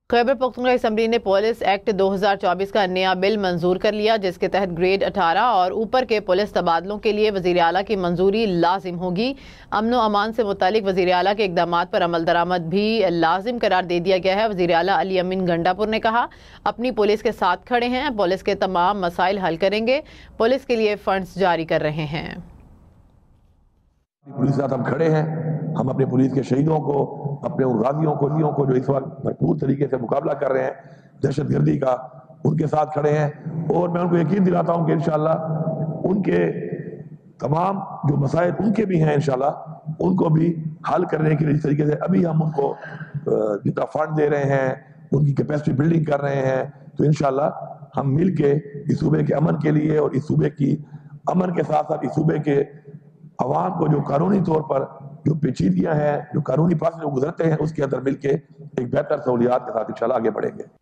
خیبر Pakhtunkhwa assembly نے police act 2024 کا نیا بل منظور کر لیا، جس کے تحت گریڈ 18 اور اوپر کے پولیس تبادلوں کے لیے وزیر اعلیٰ کی منظوری لازم ہوگی۔ امن و امان سے متعلق وزیر اعلیٰ کے اقدامات پر عمل درآمد بھی لازم قرار دے دیا گیا ہے۔ وزیر اعلیٰ علی امین گنڈا پور نے کہا، اپنی پولیس کے ساتھ کھڑے ہیں، پولیس کے تمام مسائل حل کریں گے، پولیس کے لیے فنڈز جاری کر رہے ہیں۔ پولیس کے ساتھ ہم کھڑے ہیں، ہم اپنے پولیس کے شہیدوں کو، اپنے ان غازیوں کو جو اس وقت بھرپور طریقے سے مقابلہ کر رہے ہیں دہشت گردی کا، ان کے ساتھ کھڑے ہیں، اور میں ان کو یقین دلاتا ہوں کہ انشاءاللہ ان کے تمام جو مسائل ان کے بھی ہیں انشاءاللہ ان کو بھی حل کرنے کے لیے، اس طریقے سے ابھی ہم ان کو جتنا فنڈ دے رہے ہیں، ان کی کیپیسٹی بلڈنگ کر رہے ہیں، تو انشاءاللہ ہم مل کے اس صوبے کے امن کے لیے اور اس صوبے کی امن کے ساتھ ساتھ اس صوبے کے عوام کو جو قانونی طور پر جو پیچیدگیاں ہیں، جو قانونی پروسیس جو گزرتے ہیں، اس کے اندر مل کے ایک بہتر سہولیات کے ساتھ انشاءاللہ آگے بڑھیں گے۔